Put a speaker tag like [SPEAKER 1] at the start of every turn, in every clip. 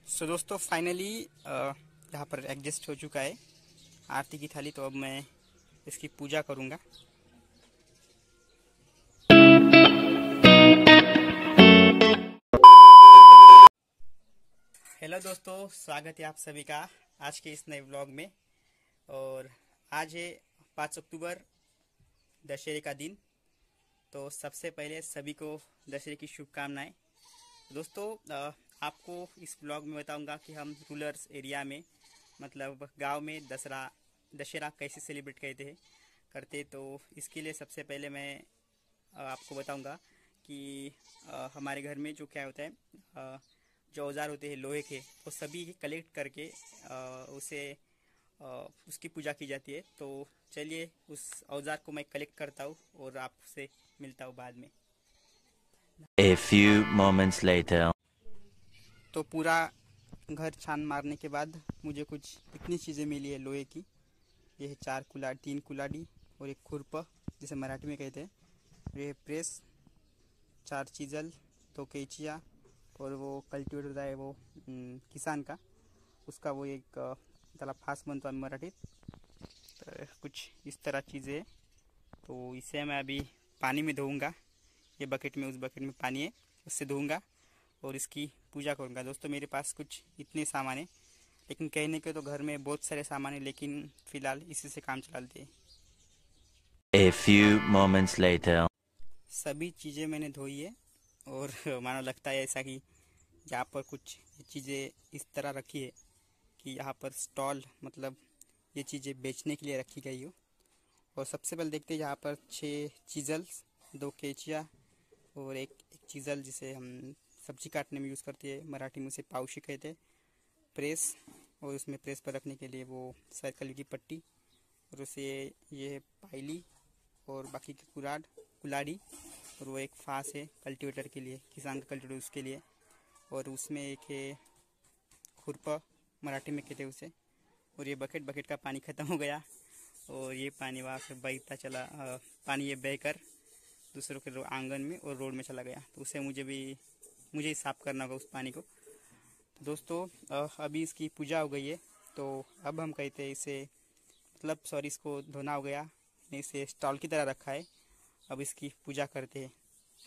[SPEAKER 1] सो दोस्तों फाइनली यहाँ पर एडजस्ट हो चुका है आरती की थाली। तो अब मैं इसकी पूजा करूँगा। हेलो दोस्तों, स्वागत है आप सभी का आज के इस नए व्लॉग में। और आज है 5 अक्टूबर, दशहरे का दिन। तो सबसे पहले सभी को दशहरे की शुभकामनाएं। दोस्तों आपको इस ब्लॉग में बताऊंगा कि हम रूरल एरिया में मतलब गांव में दशहरा कैसे सेलिब्रेट करते। तो इसके लिए सबसे पहले मैं आपको बताऊंगा कि हमारे घर में जो क्या होता है, जो औजार होते हैं लोहे के, वो सभी कलेक्ट करके उसकी पूजा की जाती है। तो चलिए उस औजार को मैं कलेक्ट करता हूँ और आपसे मिलता हूँ बाद में।
[SPEAKER 2] A few moments later.
[SPEAKER 1] तो पूरा घर छान मारने के बाद मुझे कुछ इतनी चीज़ें मिली है लोहे की। ये है 3 कुलाड़ी और एक खुरपा जिसे मराठी में कहते हैं। ये है प्रेस, 4 चीजल, 2 कैंचियाँ और वो कल्टीवेटर होता है वो किसान का, उसका वो एक त्याला फास बनता है मराठीत। तो कुछ इस तरह चीज़ें है। तो इसे मैं अभी पानी में धोऊंगा। ये बकेट में, उस बकेट में पानी है, उससे धोऊंगा और इसकी पूजा करूंगा। दोस्तों मेरे पास कुछ इतने सामान है, लेकिन कहने के तो घर में बहुत सारे सामान है, लेकिन फ़िलहाल इसी से काम चलाते हैं।
[SPEAKER 2] A few moments later.
[SPEAKER 1] सभी चीज़ें मैंने धोई है और मानो लगता है ऐसा कि यहाँ पर कुछ चीज़ें इस तरह रखी है कि यहाँ पर स्टॉल मतलब ये चीज़ें बेचने के लिए रखी गई हो। और सबसे पहले देखते हैं यहाँ पर 6 चीज़ल्स, 2 कैंचियाँ और एक चीज़ल जिसे हम सब्जी काटने में यूज़ करते हैं, मराठी में उसे पाउशी कहते हैं। प्रेस, और उसमें प्रेस पर रखने के लिए वो सर्कल की पट्टी, और उसे ये है पायली और बाकी की कुलाड़ी, और वो एक फास है कल्टीवेटर के लिए, किसान का कल्टीवेटर उसके लिए। और उसमें एक है खुरपा, मराठी में कहते हैं उसे। और ये बकेट का पानी ख़त्म हो गया और ये पानी वहाँ से बहता चला, पानी ये बहकर दूसरों के आंगन में और रोड में चला गया। तो उसे मुझे ही साफ़ करना होगा उस पानी को। तो दोस्तों अभी इसकी पूजा हो गई है। तो अब हम कहते हैं इसे मतलब सॉरी इसको धोना हो गया, इसे स्टॉल की तरह रखा है। अब इसकी पूजा करते हैं।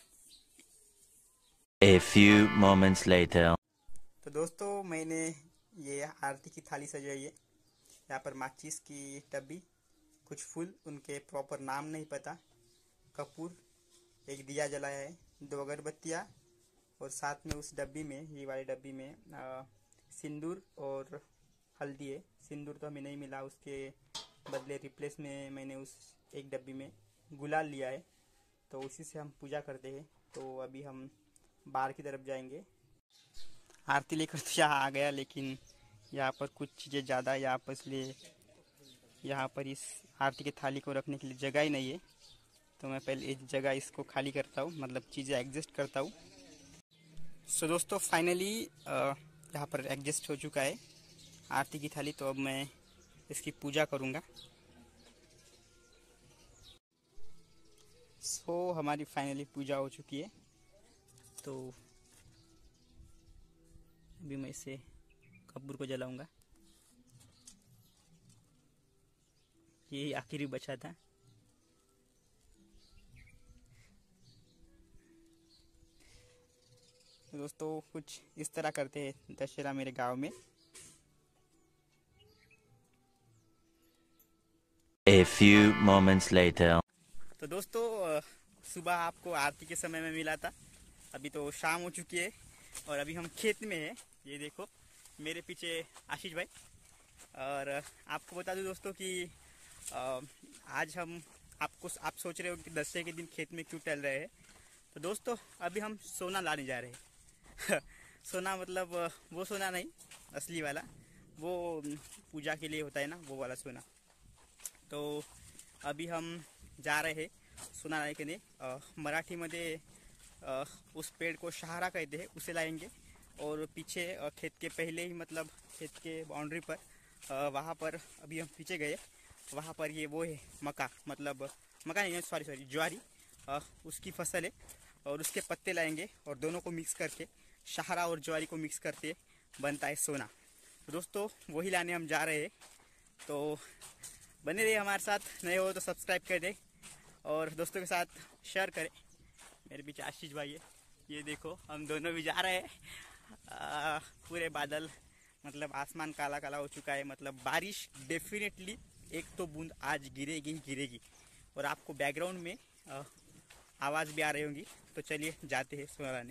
[SPEAKER 2] A few moments later.
[SPEAKER 1] तो दोस्तों मैंने ये आरती की थाली सजाई है। यहाँ पर माचिस की डब्बी, कुछ फूल, उनके प्रॉपर नाम नहीं पता, कपूर, एक दिया जलाया है, 2 अगरबत्तियाँ, और साथ में उस डब्बी में, ये वाली डब्बी में सिंदूर और हल्दी है। सिंदूर तो हमें नहीं मिला, उसके बदले रिप्लेस में मैंने उस एक डब्बी में गुलाल लिया है। तो उसी से हम पूजा करते हैं। तो अभी हम बाहर की तरफ जाएंगे। आरती लेकर तो यहाँ आ गया, लेकिन यहाँ पर कुछ चीज़ें ज़्यादा है यहाँ पर, इसलिए यहाँ पर इस आरती की थाली को रखने के लिए जगह ही नहीं है। तो मैं पहले इस जगह इसको खाली करता हूँ, मतलब चीज़ें एडजस्ट करता हूँ। सो दोस्तों फाइनली यहाँ पर एडजस्ट हो चुका है आरती की थाली। तो अब मैं इसकी पूजा करूँगा। सो हमारी फाइनली पूजा हो चुकी है। तो अभी मैं इसे कपूर को जलाऊंगा। ये आखिरी बचा था। दोस्तों कुछ इस तरह करते हैं दशहरा मेरे गांव में।
[SPEAKER 2] A few moments later.
[SPEAKER 1] तो दोस्तों सुबह आपको आरती के समय में मिला था, अभी तो शाम हो चुकी है और अभी हम खेत में हैं। ये देखो मेरे पीछे आशीष भाई। और आपको बता दूं दोस्तों कि आज आप सोच रहे हो कि दशहरे के दिन खेत में क्यों टहल रहे हैं। तो दोस्तों अभी हम सोना लाने जा रहे हैं। सोना मतलब वो सोना नहीं, असली वाला, वो पूजा के लिए होता है ना, वो वाला सोना। तो अभी हम जा रहे हैं सोना लाने के लिए। मराठी में उस पेड़ को शहारा कहते हैं, उसे लाएंगे। और पीछे खेत के पहले ही मतलब खेत के बाउंड्री पर वहाँ पर अभी हम पीछे गए, वहाँ पर ये वो है मक्का, मतलब मक्का नहीं, सॉरी ज्वारी, उसकी फसल है। और उसके पत्ते लाएंगे और दोनों को मिक्स करके, शहारा और ज्वारी को मिक्स करके बनता है सोना। तो दोस्तों वही लाने हम जा रहे हैं, तो बने रहिए हमारे साथ। नए हो तो सब्सक्राइब कर दें और दोस्तों के साथ शेयर करें। मेरे पीछे आशीष भाई है, ये देखो हम दोनों भी जा रहे हैं। पूरे बादल, मतलब आसमान काला काला हो चुका है, मतलब बारिश डेफिनेटली एक तो बूंद आज गिरेगी ही गिरेगी। और आपको बैकग्राउंड में आवाज़ भी आ रही होंगी। तो चलिए जाते हैं सोना लाने।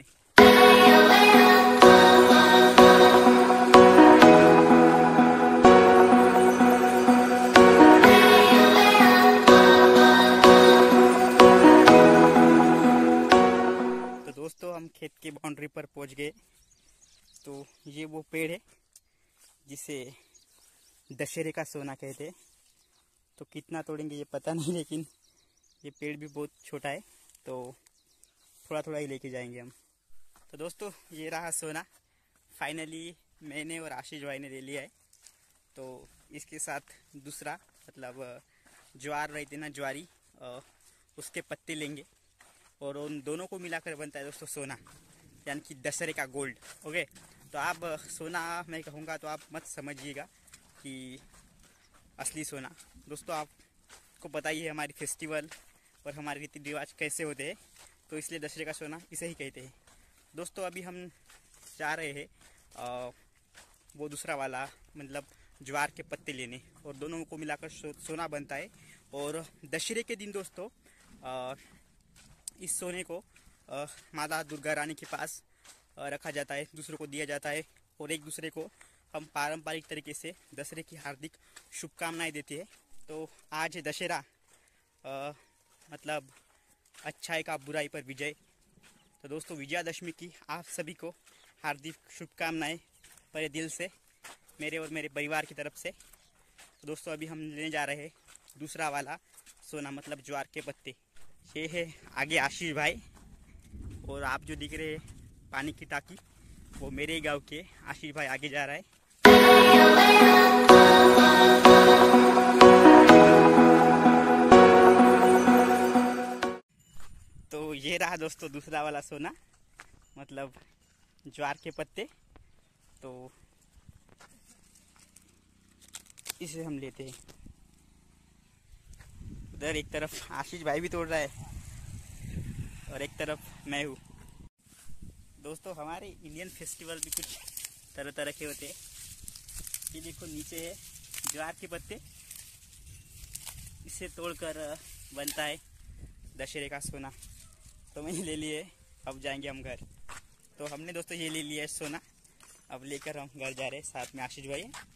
[SPEAKER 1] तो दोस्तों हम खेत की बाउंड्री पर पहुंच गए। तो ये वो पेड़ है जिसे दशहरे का सोना कहते हैं। तो कितना तोड़ेंगे ये पता नहीं, लेकिन ये पेड़ भी बहुत छोटा है, तो थोड़ा थोड़ा ही लेके जाएंगे हम। तो दोस्तों ये रहा सोना, फाइनली मैंने और आशीष भाई ने ले लिया है। तो इसके साथ दूसरा, मतलब ज्वार रहते ना, ज्वारी, उसके पत्ते लेंगे और उन दोनों को मिलाकर बनता है दोस्तों सोना, यानी कि दशहरे का गोल्ड। ओके, तो आप सोना मैं कहूँगा तो आप मत समझिएगा कि असली सोना। दोस्तों आपको पता ही है हमारी फेस्टिवल और हमारे रीति रिवाज कैसे होते हैं, तो इसलिए दशहरे का सोना इसे ही कहते हैं। दोस्तों अभी हम जा रहे हैं वो दूसरा वाला, मतलब ज्वार के पत्ते लेने, और दोनों को मिलाकर सोना बनता है। और दशहरे के दिन दोस्तों इस सोने को माता दुर्गा रानी के पास रखा जाता है, दूसरों को दिया जाता है, और एक दूसरे को हम पारंपरिक तरीके से दशहरे की हार्दिक शुभकामनाएं देते हैं। तो आज दशहरा, मतलब अच्छाई का बुराई पर विजय। तो दोस्तों विजयादशमी की आप सभी को हार्दिक शुभकामनाएं मेरे दिल से, मेरे और मेरे परिवार की तरफ से। तो दोस्तों अभी हम लेने जा रहे हैं दूसरा वाला सोना, मतलब ज्वार के पत्ते। ये है आगे आशीष भाई, और आप जो दिख रहे हैं पानी की टाकी, वो मेरे गांव के आशीष भाई आगे जा रहा है। तो ये रहा दोस्तों दूसरा वाला सोना, मतलब ज्वार के पत्ते। तो इसे हम लेते हैं। उधर एक तरफ आशीष भाई भी तोड़ रहा है और एक तरफ मैं हूँ। दोस्तों हमारे इंडियन फेस्टिवल भी कुछ तरह तरह के होते हैं। ये देखो नीचे है ज्वार के पत्ते, इसे तोड़कर बनता है दशहरे का सोना। तो मैंने ले लिए, अब जाएंगे हम घर। तो हमने दोस्तों ये ले लिया है सोना, अब लेकर हम घर जा रहे हैं, साथ में आशीष भाई है।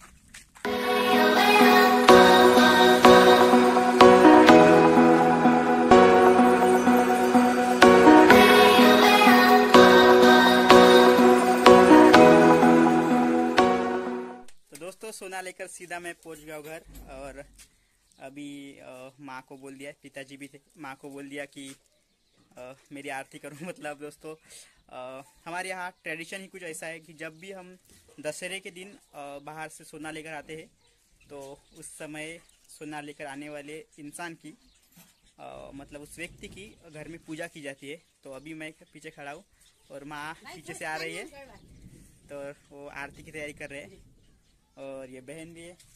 [SPEAKER 1] दोस्तों सोना लेकर सीधा मैं पहुंच गया घर, और अभी माँ को बोल दिया, पिताजी भी थे, माँ को बोल दिया कि मेरी आरती करो। मतलब दोस्तों हमारे यहाँ ट्रेडिशन ही कुछ ऐसा है कि जब भी हम दशहरे के दिन बाहर से सोना लेकर आते हैं, तो उस समय सोना लेकर आने वाले इंसान की मतलब उस व्यक्ति की घर में पूजा की जाती है। तो अभी मैं पीछे खड़ा हूँ और माँ पीछे से आ रही है, तो वो आरती की तैयारी कर रहे हैं। और ये बहन भी है,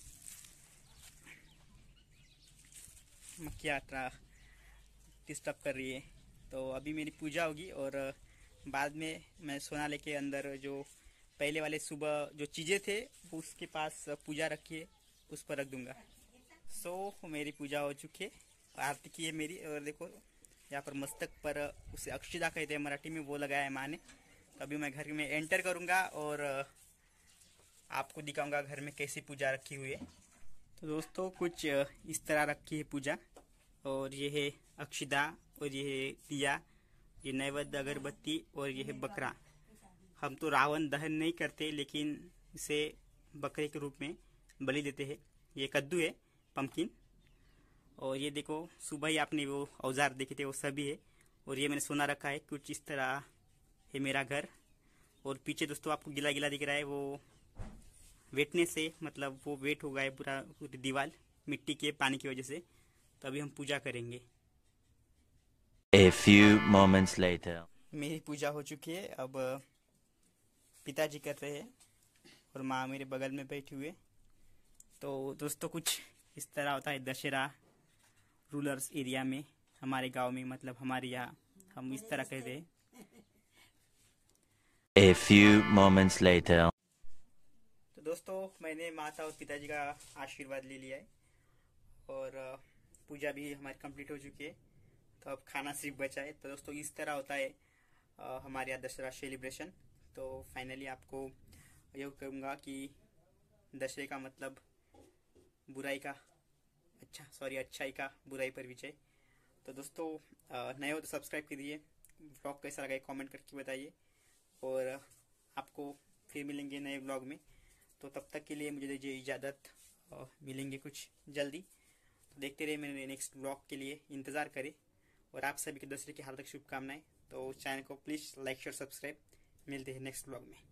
[SPEAKER 1] मक्खियाँ डिस्टर्ब कर रही है। तो अभी मेरी पूजा होगी और बाद में मैं सोना लेके अंदर जो पहले वाले सुबह जो चीज़ें थे वो उसके पास पूजा रखी है, उस पर रख दूंगा। सो मेरी पूजा हो चुकी है, आरती की है मेरी। और देखो यहाँ पर मस्तक पर उसे अक्षिता कहते हैं मराठी में, वो लगाया है माँ ने। तो अभी मैं घर में एंटर करूँगा और आपको दिखाऊंगा घर में कैसी पूजा रखी हुई है। तो दोस्तों कुछ इस तरह रखी है पूजा, और ये है अक्षिता, और ये है दिया, ये नैवेद्य अगरबत्ती, और ये है बकरा। हम तो रावण दहन नहीं करते, लेकिन इसे बकरे के रूप में बलि देते हैं। ये कद्दू है, पम्पकिन, और ये देखो सुबह ही आपने वो औजार देखे थे वो सभी है। और ये मैंने सोना रखा है, कुछ इस तरह है मेरा घर। और पीछे दोस्तों आपको गिला गिला दिख रहा है, वो वेटने से, मतलब वो वेट हो गया है पूरी दीवार मिट्टी के पानी की वजह से। तो अभी हम पूजा करेंगे।
[SPEAKER 2] A few moments later.
[SPEAKER 1] मेरी पूजा हो चुकी है, अब पिताजी कर रहे हैं और माँ मेरे बगल में बैठी हुए। तो दोस्तों कुछ इस तरह होता है दशहरा रूरल्स एरिया में, हमारे गांव में, मतलब हमारे यहाँ हम इस तरह कहते हैं।
[SPEAKER 2] A few moments later.
[SPEAKER 1] तो दोस्तों मैंने माता और पिताजी का आशीर्वाद ले लिया है और पूजा भी हमारी कंप्लीट हो चुकी है। तो अब खाना सिर्फ बचा है। तो दोस्तों इस तरह होता है हमारे यहाँ दशहरा सेलिब्रेशन। तो फाइनली आपको यह कहूँगा कि दशहरे का मतलब बुराई का अच्छाई का बुराई पर विजय। तो दोस्तों नए हो तो सब्सक्राइब कीजिए। व्लॉग कैसा लगा कमेंट करके बताइए और आपको फिर मिलेंगे नए व्लॉग में। तो तब तक के लिए मुझे दीजिए इजाज़त, मिलेंगे कुछ जल्दी। तो देखते रहिए मेरे नेक्स्ट व्लॉग के लिए इंतज़ार करें और आप सभी के दशहरे की हार्दिक शुभकामनाएं। तो चैनल को प्लीज़ लाइक शेयर सब्सक्राइब। मिलते हैं नेक्स्ट व्लॉग में।